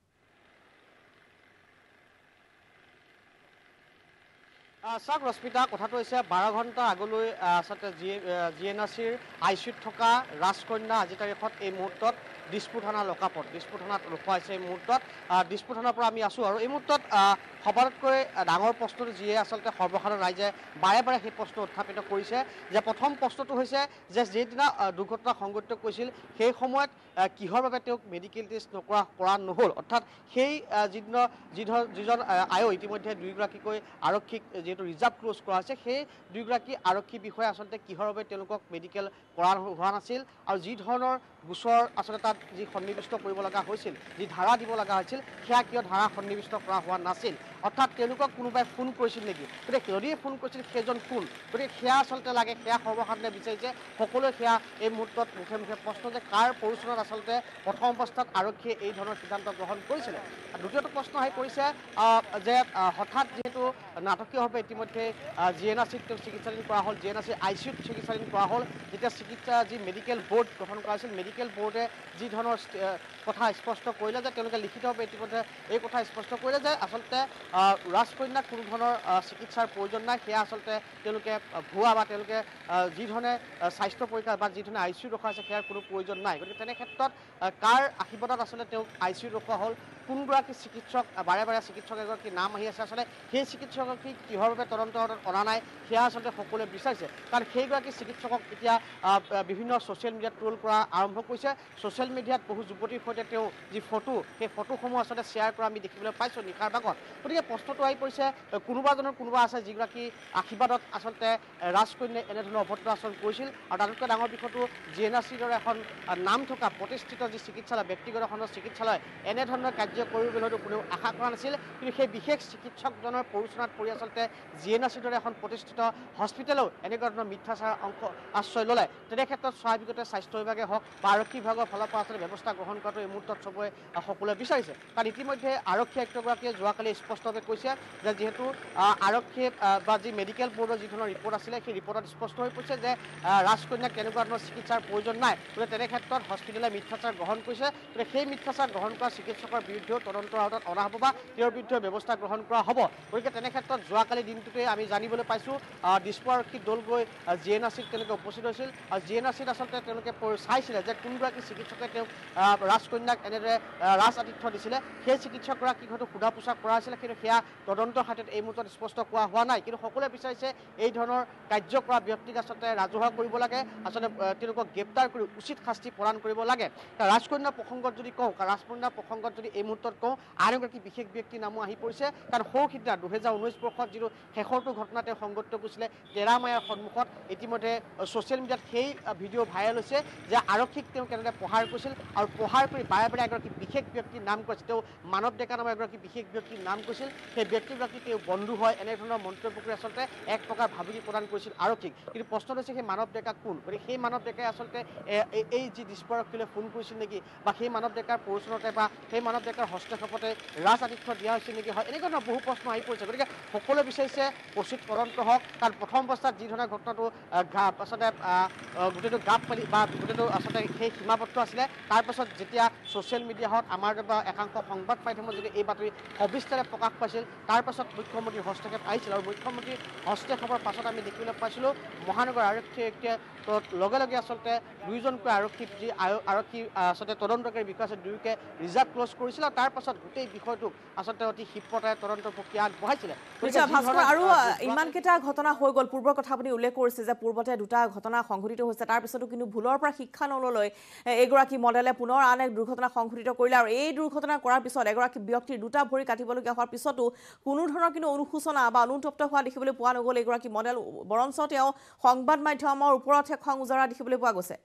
চাওক ৰশ্মিতা কথাটো হৈছে বাৰ ঘণ্টা আগলৈ আচলতে জি জি এন আৰ চিৰ আই চিউত থকা ৰাজকন্যা আজিৰ তাৰিখত এই মুহূৰ্তত দিছপুৰ থানা লকাপত দিছপুৰ থানাত ৰখোৱা হৈছে এই মুহূৰ্তত দিছপুৰ থানাৰ পৰা আমি আছোঁ আৰু এই মুহূৰ্তত সবাতকৈ ডাঙৰ প্ৰশ্নটো যিয়ে আচলতে সৰ্বসাধাৰণ ৰাইজে বাৰে বাৰে সেই প্ৰশ্ন উত্থাপিত কৰিছে যে প্ৰথম প্ৰশ্নটো হৈছে যে যিদিনা দুৰ্ঘটনা সংঘটিত কৰিছিল সেই সময়ত কিহৰ বাবে তেওঁক মেডিকেল টেষ্ট নকৰা কৰা নহ'ল অৰ্থাৎ সেই যিদিনা যিধৰ যিজন আয়ো ইতিমধ্যে দুয়োগৰাকীকৈ আৰক্ষীক যিহেতু ৰিজাৰ্ভ ক্ল'জ কৰা হৈছে সেই দুয়োগৰাকী আৰক্ষী বিষয়া আচলতে কিহৰ বাবে তেওঁলোকক মেডিকেল কৰা হোৱা নাছিল আৰু যি ধৰণৰ গোচৰ আচলতে তাত যি সন্নিৱিষ্ট কৰিব লগা হৈছিল যি ধাৰা দিব লগা হৈছিল সেয়া কিয় ধাৰা সন্নিৱিষ্ট কৰা হোৱা নাছিল অৰ্থাৎ তেওঁলোকক কোনোবাই ফোন কৰিছিল নেকি গতিকে যদিয়ে ফোন কৰিছিল সেইজন কোন গতিকে সেয়া আচলতে লাগে সেয়া সৰ্বসাধাৰণে বিচাৰিছে সকলোৱে সেয়া এই মুহূৰ্তত মুখে মুখে প্ৰশ্ন যে কাৰ প্ৰৰোচনাত আচলতে প্ৰথম অৱস্থাত আৰক্ষীয়ে এই ধৰণৰ সিদ্ধান্ত গ্ৰহণ কৰিছিলে দ্বিতীয়টো প্ৰশ্ন আহি পৰিছে যে হঠাৎ যিহেতু নাটকীয়ভাৱে ইতিমধ্যে জি এন আৰ চিত তেওঁ চিকিৎসাধীন কৰা হ'ল জি এন আৰ চি আই চিউত চিকিৎসাধীন কৰা হ'ল যেতিয়া চিকিৎসা যি মেডিকেল বৰ্ড গঠন কৰা হৈছিল মেডিকেল বৰ্ডে যি ধৰণৰ কথা স্পষ্ট কৰিলে যে তেওঁলোকে লিখিতভাৱে ইতিমধ্যে এই কথা স্পষ্ট কৰিলে যে আচলতে ৰাজকন্যাক কোনো ধৰণৰ চিকিৎসাৰ প্ৰয়োজন নাই সেয়া আচলতে তেওঁলোকে ভুৱা বা তেওঁলোকে যি ধৰণে স্বাস্থ্য পৰীক্ষা বা যি ধৰণে আই চিউত ৰখা হৈছে সেয়াৰ কোনো প্ৰয়োজন নাই গতিকে তেনে ক্ষেত্ৰত কাৰ আশীৰ্বাদত আচলতে তেওঁক আই চিউত ৰখোৱা হ'ল কোনগৰাকী চিকিৎসক বাৰে বাৰে চিকিৎসক এগৰাকী নাম আহি আছে আচলতে সেই চিকিৎসকগৰাকী কিহৰ বাবে তদন্ত অনা নাই সেয়া আচলতে সকলোৱে বিচাৰিছে কাৰণ সেইগৰাকী চিকিৎসকক এতিয়া বিভিন্ন ছ'চিয়েল মিডিয়াত ট্ৰল কৰা আৰম্ভ কৰিছে ছ'চিয়েল মিডিয়াত বহু যুৱতীৰ সৈতে তেওঁ যি ফটো সেই ফটোসমূহ আচলতে শ্বেয়াৰ কৰা আমি দেখিবলৈ পাইছোঁ নিশাৰ ভাগত গতিকে প্ৰশ্নটো আহি পৰিছে কোনোবাজনৰ কোনোবা আছে যিগৰাকী আশীৰ্বাদত আচলতে ৰাজকন্যাই এনেধৰণৰ অভদ্ৰ আচৰণ কৰিছিল আৰু তাতোতকৈ ডাঙৰ বিষয়টো জি এন আৰ চিৰ দৰে এখন নাম থকা প্ৰতিষ্ঠিত যি চিকিৎসালয় ব্যক্তিগত খণ্ডৰ চিকিৎসালয় এনেধৰণৰ কাৰ্য কৰিব বুলি হয়তো কোনেও আশা কৰা নাছিল কিন্তু সেই বিশেষ চিকিৎসকজনৰ প্ৰৰোচনাত পৰি আচলতে জি এন আৰ চিৰ দৰে এখন প্ৰতিষ্ঠিত হস্পিটেলেও এনেকুৱা ধৰণৰ মিথ্যাচাৰ অংশ আশ্ৰয় ল'লে তেনে ক্ষেত্ৰত স্বাভাৱিকতে স্বাস্থ্য বিভাগে হওক বা আৰক্ষী বিভাগৰ ফালৰ পৰা আচলতে ব্যৱস্থা গ্ৰহণ কৰাটো এই মুহূৰ্তত চবৰে সকলোৱে বিচাৰিছে কাৰণ ইতিমধ্যে আৰক্ষী আয়ুক্তগৰাকীয়ে যোৱাকালি স্পষ্টভাৱে কৈছে যে যিহেতু আৰক্ষীয়ে বা যি মেডিকেল বৰ্ডৰ যি ধৰণৰ ৰিপৰ্ট আছিলে সেই ৰিপৰ্টত স্পষ্ট হৈ পৰিছে যে ৰাজকন্যাক তেনেকুৱা ধৰণৰ চিকিৎসাৰ প্ৰয়োজন নাই গতিকে তেনে ক্ষেত্ৰত হস্পিটেলে মিথ্যাচাৰ গ্ৰহণ কৰিছে গতিকে সেই মিথ্যাচাৰ গ্ৰহণ কৰা চিকিৎসকৰ বিৰুদ্ধেও তদন্তৰ আওতাত অনা হ'ব বা তেওঁৰ বিৰুদ্ধে ব্যৱস্থা গ্ৰহণ কৰা হ'ব গতিকে তেনে ক্ষেত্ৰত যোৱাকালি দিনটোতে আমি জানিবলৈ পাইছোঁ দিছপুৰ আৰক্ষী দল গৈ জি এন আৰ চিত তেওঁলোকে উপস্থিত হৈছিল আৰু জি এন আৰ চিত আচলতে তেওঁলোকে চাইছিলে যে কোনগৰাকী চিকিৎসকে তেওঁক ৰাজকন্যাক এনেদৰে ৰাজ আতিথ্য দিছিলে সেই চিকিৎসকগৰাকীক হয়তো সোধা পোছা কৰা হৈছিলে কিন্তু সেয়া তদন্তৰ ক্ষেত্ৰত এই মুহূৰ্তত স্পষ্ট কোৱা হোৱা নাই কিন্তু সকলোৱে বিচাৰিছে এই ধৰণৰ কাৰ্য কৰা ব্যক্তিক আচলতে ৰাজহুৱা কৰিব লাগে আচলতে তেওঁলোকক গ্ৰেপ্তাৰ কৰি উচিত শাস্তি প্ৰদান কৰিব লাগে ৰাজকন্যাৰ প্ৰসংগত যদি কওঁ ৰাজকন্যাৰ প্ৰসংগত যদি এই মুহূৰ্তত কওঁ আন এগৰাকী বিশেষ ব্যক্তিৰ নামো আহি পৰিছে কাৰণ সৌ সিদিনা দুহেজাৰ ঊনৈছ বৰ্ষত যিটো শেষৰটো ঘটনা তেওঁ সংঘটিত কৰিছিলে তেৰামায়াৰ সন্মুখত ইতিমধ্যে ছ'চিয়েল মিডিয়াত সেই ভিডিঅ' ভাইৰেল হৈছে যে আৰক্ষীক তেওঁ কেনেদৰে প্ৰহাৰ কৰিছিল আৰু প্ৰহাৰ কৰি বাৰে বাৰে এগৰাকী বিশেষ ব্যক্তিৰ নাম কৈছিল তেওঁ মানৱ ডেকা নামৰ এগৰাকী বিশেষ ব্যক্তিৰ নাম কৈছিল সেই ব্যক্তিগৰাকী তেওঁ বন্ধু হয় এনেধৰণৰ মন্তব্য কৰি আচলতে এক প্ৰকাৰ ভাবুকি প্ৰদান কৰিছিল আৰক্ষীক কিন্তু প্ৰশ্নটো হৈছে সেই মানৱ ডেকা কোন গতিকে সেই মানৱ ডেকাই আচলতে এই যি দিছপুৰ আৰক্ষীলৈ ফোন কৰিছিল নেকি বা সেই মানৱ ডেকাৰ প্ৰৰোচনতে বা সেই মানৱ ডেকাৰ হস্তক্ষেপতে ৰাজ আতিথ্য দিয়া হৈছিল নেকি হয় এনেকুৱা ধৰণৰ বহু প্ৰশ্ন আহি পৰিছে গতিকে সকলোৱে বিচাৰিছে উচিত তদন্ত হওক কাৰণ প্ৰথম অৱস্থাত যি ধৰণে ঘটনাটো আচলতে গোটেইটো গাপ পালি বা গোটেইটো আচলতে সেই সীমাবদ্ধ আছিলে তাৰপাছত যেতিয়া ছ'চিয়েল মিডিয়াত আমাৰ বা একাংশ সংবাদ মাধ্যমত যদি এই বাতৰি সবিস্তাৰে প্ৰকাশ পাইছিল তাৰপাছত মুখ্যমন্ত্ৰীৰ হস্তক্ষেপ আহিছিল আৰু মুখ্যমন্ত্ৰীৰ হস্তক্ষেপৰ পাছত আমি দেখিবলৈ পাইছিলোঁ মহানগৰ আৰক্ষীয়ে লগে লগে আচলতে দুইজনকৈ আৰক্ষী যি আৰক্ষী আচলতে তদন্তকাৰী বিষয়া আছে দুয়োকে ৰিজাৰ্ভ ক্ল'জ কৰিছিল আৰু তাৰ পাছত গোটেই বিষয়টোক আচলতে অতি ক্ষিপ্ৰতাৰে তদন্ত প্ৰক্ৰিয়া আগবঢ়াইছিলে আৰু ইমানকেইটা ঘটনা হৈ গ'ল পূৰ্বৰ কথা আপুনি উল্লেখ কৰিছে যে পূৰ্বতে দুটা ঘটনা সংঘটিত হৈছে তাৰপিছতো কিন্তু ভুলৰ পৰা শিক্ষা নললৈ এগৰাকী মডেলে পুনৰ আন এক দুৰ্ঘটনা সংঘটিত কৰিলে আৰু এই দুৰ্ঘটনা কৰাৰ পিছত এগৰাকী ব্যক্তিৰ দুটা ভৰি কাটিবলগীয়া হোৱাৰ পিছতো কোনো ধৰণৰ কিন্তু অনুশোচনা বা অনুতপ্ত হোৱা দেখিবলৈ পোৱা নগ'ল এগৰাকী মডেল বৰঞ্চ তেওঁ সংবাদ মাধ্যমৰ ওপৰতহে খং উজৰা দেখিবলৈ পোৱা গৈছে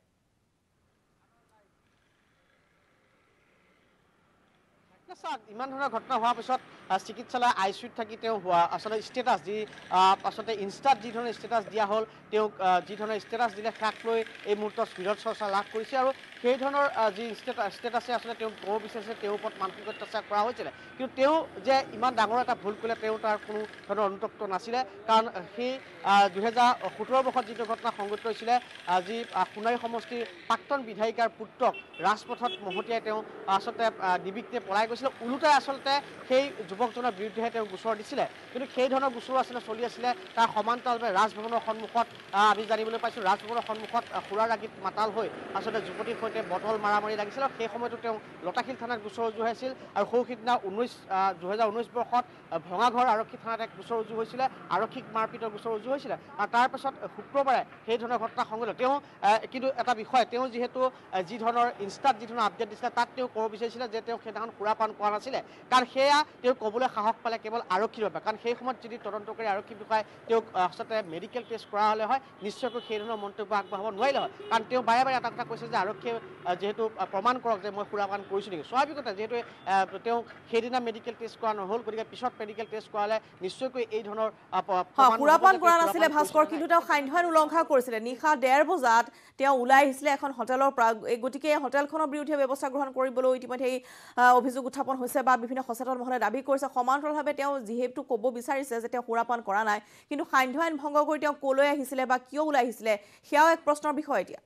ইমান ধৰণৰ ঘটনা হোৱাৰ পিছত চিকিৎসালয় আই চি ইউত থাকি তেওঁ হোৱা আচলতে ষ্টেটাছ যি আচলতে ইনষ্টাত যি ধৰণৰ ষ্টেটাছ দিয়া হ'ল তেওঁক যি ধৰণৰ ষ্টেটাছ দিলে সেয়াক লৈ এই মুহূৰ্তত বিৰোধ চৰ্চা লাভ কৰিছে আৰু সেই ধৰণৰ যি ষ্টেটাছে আচলতে তেওঁক ক'ব বিচাৰিছে তেওঁৰ ওপৰত মানসিক অত্যাচাৰ কৰা হৈছিলে কিন্তু তেওঁ যে ইমান ডাঙৰ এটা ভুল কৰিলে তেওঁ তাৰ কোনো ধৰণৰ অনুতপ্ত নাছিলে কাৰণ সেই দুহেজাৰ সোতৰ বৰ্ষত যিটো ঘটনা সংঘটিত হৈছিলে যি সোণাৰী সমষ্টিৰ প্ৰাক্তন বিধায়িকাৰ পুত্ৰক ৰাজপথত মহতিয়াই তেওঁ আচলতে নিবিকনে পলাই গৈছিলে ওলোটাই আচলতে সেই যুৱকজনৰ বিৰুদ্ধেহে তেওঁ গোচৰ দিছিলে কিন্তু সেই ধৰণৰ গোচৰো আচলতে চলি আছিলে তাৰ সমান্তৰালভাৱে ৰাজভৱনৰ সন্মুখত আমি জানিবলৈ পাইছোঁ ৰাজভৱনৰ সন্মুখত সুৰাৰ আগিত মাতাল হৈ আচলতে যুৱতীৰ সৈতে বটল মাৰামাৰি লাগিছিল আৰু সেই সময়তো তেওঁ লতাশিল থানাত গোচৰ ৰুজু হৈছিল আৰু সৌ সিদিনা ঊনৈছ দুহেজাৰ ঊনৈছ বৰ্ষত ভঙাঘৰ আৰক্ষী থানাত এক গোচৰ ৰুজু হৈছিলে আৰক্ষীক মাৰপিটৰ গোচৰ ৰুজু হৈছিলে আৰু তাৰপাছত শুক্ৰবাৰে সেই ধৰণৰ ঘটনা সংঘটিত তেওঁ কিন্তু এটা বিষয় তেওঁ যিহেতু যি ধৰণৰ ইনষ্টাত যি ধৰণৰ আপডেট দিছিলে তাত তেওঁ ক'ব বিচাৰিছিলে যে তেওঁ সেইদিনাখন সুৰাপান কৰা নাছিলে কাৰণ সেয়া তেওঁ ক'বলৈ সাহস পালে কেৱল আৰক্ষীৰ বাবে কাৰণ সেই সময়ত যদি তদন্তকাৰী আৰক্ষী বিষয়াই তেওঁক আচলতে মেডিকেল টেষ্ট কৰা হ'লে হয় নিশ্চয়কৈ সেই ধৰণৰ মন্তব্য আগবঢ়াব নোৱাৰিলে হয় কাৰণ তেওঁ বাৰে বাৰে এটা কথা কৈছে যে আৰক্ষীয়ে যিহেতু প্ৰমাণ কৰক যে মই সুৰাপান কৰিছোঁ নেকি স্বাভাৱিকতে যিহেতু তেওঁ সেইদিনা মেডিকেল টেষ্ট কৰা নহ'ল গতিকে পিছত মেডিকেল টেষ্ট কৰালে নিশ্চয়কৈ এই ধৰণৰ সুৰাপান কৰা নাছিলে ভাস্কৰ কিন্তু তেওঁ সান্ধ্য উলংঘা কৰিছিলে নিশা ডেৰ বজাত তেওঁ ওলাই আহিছিলে এখন হোটেলৰ পৰা গতিকে হোটেলখনৰ বিৰুদ্ধে ব্যৱস্থা গ্ৰহণ কৰিবলৈ ইতিমধ্যে অভিযোগ উত্থাপন হৈছে বা বিভিন্ন সচেতন মহলে দাবী কৰিছে সমান্তৰালভাৱে তেওঁ যিহেতু ক'ব বিচাৰিছে যে তেওঁ সুৰাপান কৰা নাই কিন্তু সান্ধ্য আইন ভংগ কৰি তেওঁ ক'লৈ আহিছিলে বা কিয় ওলাই আহিছিলে সেয়াও এক প্ৰশ্নৰ বিষয় এতিয়া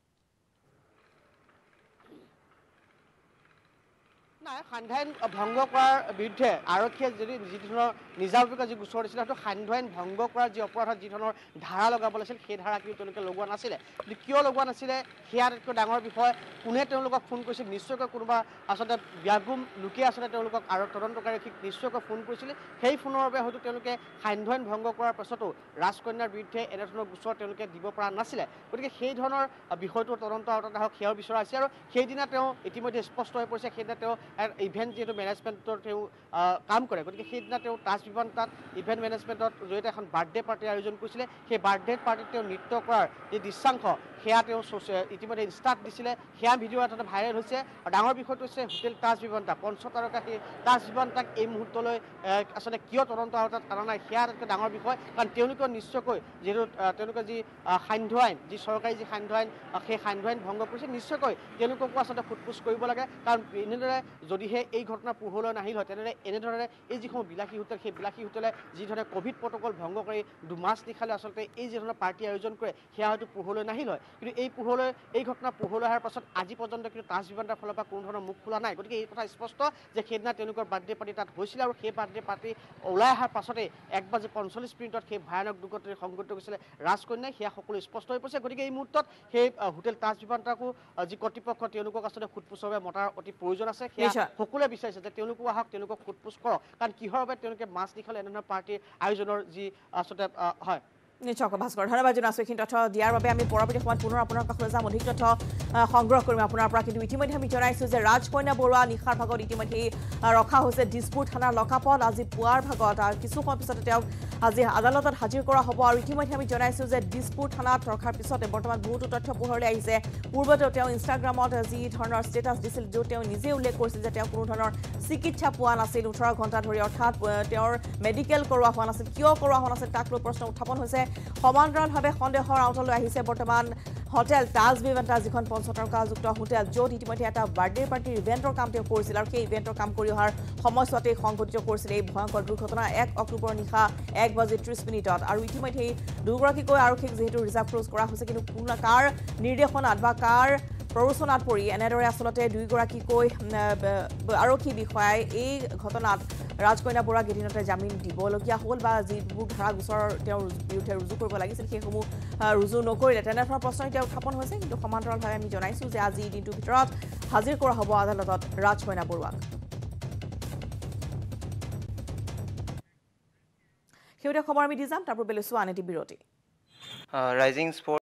নাই সান্ধ্য আইন ভংগ কৰাৰ বিৰুদ্ধে আৰক্ষীয়ে যদি যি ধৰণৰ নিজাববীয়াকৈ যি গোচৰ দিছিলে সেইটো সান্ধ্য আইন ভংগ কৰাৰ যি অপৰাধত যি ধৰণৰ ধাৰা লগাব লাগিছিল সেই ধাৰা কিন্তু তেওঁলোকে লগোৱা নাছিলে কিন্তু কিয় লগোৱা নাছিলে সেয়া আটাইতকৈ ডাঙৰ বিষয় কোনে তেওঁলোকক ফোন কৰিছিল নিশ্চয়কৈ কোনোবা আচলতে ব্যাগুম লোকে আচলতে তেওঁলোকক আৰু তদন্তকাৰীক নিশ্চয়কৈ ফোন কৰিছিল সেই ফোনৰ বাবে হয়তো তেওঁলোকে সান্ধ্য আইন ভংগ কৰাৰ পাছতো ৰাজকন্যাৰ বিৰুদ্ধে এনেধৰণৰ গোচৰ তেওঁলোকে দিব পৰা নাছিলে গতিকে সেই ধৰণৰ বিষয়টো তদন্ত আওতাত আহক সেয়াও বিচৰা হৈছে আৰু সেইদিনা তেওঁ ইতিমধ্যে স্পষ্ট হৈ পৰিছে সেইদিনা তেওঁ ইভেণ্ট যিহেতু মেনেজমেণ্টৰ তেওঁ কাম কৰে গতিকে সেইদিনা তেওঁ তাজ বিভান্তাত ইভেণ্ট মেনেজমেণ্টৰ জৰিয়তে এখন বাৰ্থডে পাৰ্টিৰ আয়োজন কৰিছিলে সেই বাৰ্থডে পাৰ্টিত তেওঁ নৃত্য কৰাৰ যি দৃশ্যাংশ সেয়া তেওঁ ইতিমধ্যে ইনষ্টাত দিছিলে সেয়া ভিডিঅ' এটা ভাইৰেল হৈছে আৰু ডাঙৰ বিষয়টো হৈছে হোটেল তাজ বিভান্তা পঞ্চতাৰকা সেই তাজ বিভান্তাক এই মুহূৰ্তলৈ আচলতে কিয় তদন্ত আওতাত অনা নাই সেয়া আটাইতকৈ ডাঙৰ বিষয় কাৰণ তেওঁলোকেও নিশ্চয়কৈ যিহেতু তেওঁলোকে যি সান্ধ্য আইন যি চৰকাৰী যি সান্ধ্য আইন সেই সান্ধ্য আইন ভংগ কৰিছে নিশ্চয়কৈ তেওঁলোককো আচলতে সোধপোছ কৰিব লাগে কাৰণ এনেদৰে যদিহে এই ঘটনা পোহৰলৈ নাহিল হয় তেনেদৰে এনেধৰণে এই যিসমূহ বিলাসী হোটেল সেই বিলাসী হোটেলে যিধৰণে ক'ভিড প্ৰট'কল ভংগ কৰি দুমাছ নিশালে আচলতে এই যিধৰণৰ পাৰ্টি আয়োজন কৰে সেয়া হয়তো পোহৰলৈ নাহিল হয় কিন্তু এই পোহৰলৈ এই ঘটনা পোহৰলৈ অহাৰ পাছত আজি পৰ্যন্ত কিন্তু তাজ বিভান্তাৰ ফালৰ পৰা কোনো ধৰণৰ মুখ খোলা নাই গতিকে এই কথা স্পষ্ট যে সেইদিনা তেওঁলোকৰ বাৰ্থডে পাৰ্টি তাত হৈছিলে আৰু সেই বাৰ্থডে পাৰ্টি ওলাই অহাৰ পাছতে এক বাজি পঞ্চল্লিছ মিনিটত সেই ভয়ানক দুৰ্ঘটনাৰে সংঘটিত হৈছিলে ৰাজকন্যাই সেয়া সকলো স্পষ্ট হৈ পৰিছে গতিকে এই মুহূৰ্তত সেই হোটেল তাজ বিভান্তাকো যি কৰ্তৃপক্ষ তেওঁলোকক আচলতে সোধপোছৰ বাবে মতাৰ অতি প্ৰয়োজন আছে সেয়া সকলোৱে বিচাৰিছে যে তেওঁলোকো আহক তেওঁলোকক সোধপোছ কৰক কাৰণ কিহৰ বাবে তেওঁলোকে মাছ নিশালে এনেধৰণৰ পাৰ্টিৰ আয়োজনৰ যি আচলতে হয় নিশ্চয় ভাস্কৰ ধন্যবাদ জনাইছো এইখিনি তথ্য দিয়াৰ বাবে আমি পৰৱৰ্তী সময়ত পুনৰ আপোনাৰ কাষলৈ যাম অধিক তথ্য সংগ্ৰহ কৰিম আপোনাৰ পৰা কিন্তু ইতিমধ্যে আমি জনাইছোঁ যে ৰাজকন্যা বৰুৱা নিশাৰ ভাগত ইতিমধ্যে ৰখা হৈছে দিছপুৰ থানাৰ লকাপত আজি পুৱাৰ ভাগত আৰু কিছু সময় পিছতে তেওঁক আজি আদালতত হাজিৰ কৰা হ'ব আৰু ইতিমধ্যে আমি জনাইছোঁ যে দিছপুৰ থানাত ৰখাৰ পিছতে বৰ্তমান বহুতো তথ্য পোহৰলৈ আহিছে পূৰ্বতেও তেওঁ ইনষ্টাগ্ৰামত যি ধৰণৰ ষ্টেটাছ দিছিল য'ত তেওঁ নিজে উল্লেখ কৰিছিল যে তেওঁ কোনো ধৰণৰ চিকিৎসা পোৱা নাছিল ওঠৰ ঘণ্টা ধৰি অৰ্থাৎ তেওঁৰ মেডিকেল কৰোৱা হোৱা নাছিল কিয় কৰোৱা হোৱা নাছিল তাক লৈ প্ৰশ্ন উত্থাপন হৈছে সমান্তৰালভাৱে সন্দেহৰ আওতালৈ আহিছে বৰ্তমান হোটেল তাজ বিভান্তা যিখন পঞ্চতাৰকাযুক্ত হোটেল য'ত ইতিমধ্যে এটা বাৰ্থডে পাৰ্টিৰ ইভেণ্টৰ কাম তেওঁ কৰিছিল আৰু সেই ইভেণ্টৰ কাম কৰি অহাৰ সময়ছোৱাতেই সংঘটিত কৰিছিল এই ভয়ংকৰ দুৰ্ঘটনা এক অক্টোবৰ নিশা এক বাজি ত্ৰিছ মিনিটত আৰু ইতিমধ্যে দুগৰাকীকৈ আৰক্ষীক যিহেতু ৰিজাৰ্ভ ক্লোজ কৰা হৈছে কিন্তু কোনো কাৰ নিৰ্দেশনাত বা কাৰ প্ৰৰোচনাত পৰি এনেদৰে আচলতে দুইগৰাকীকৈ আৰক্ষী বিষয়াই এই ঘটনাত ৰাজকন্যা বৰুৱাক এদিনতে জামিন দিবলগীয়া হ'ল বা যিবোৰ ধাৰা গোচৰ তেওঁৰ বিৰুদ্ধে ৰুজু কৰিব লাগিছিল সেইসমূহ ৰুজু নকৰিলে তেনেধৰণৰ প্ৰশ্ন এতিয়া উত্থাপন হৈছে কিন্তু সমান্তৰালভাৱে আমি জনাইছোঁ যে আজি দিনটোৰ ভিতৰত হাজিৰ কৰা হ'ব আদালতত ৰাজকন্যা বৰুৱাক শেহতীয়া খবৰ আমি দি যাম তাৰ পূৰ্বে লৈছোঁ আন এটি বিৰতি ৰাইজিং স্পৰ্ট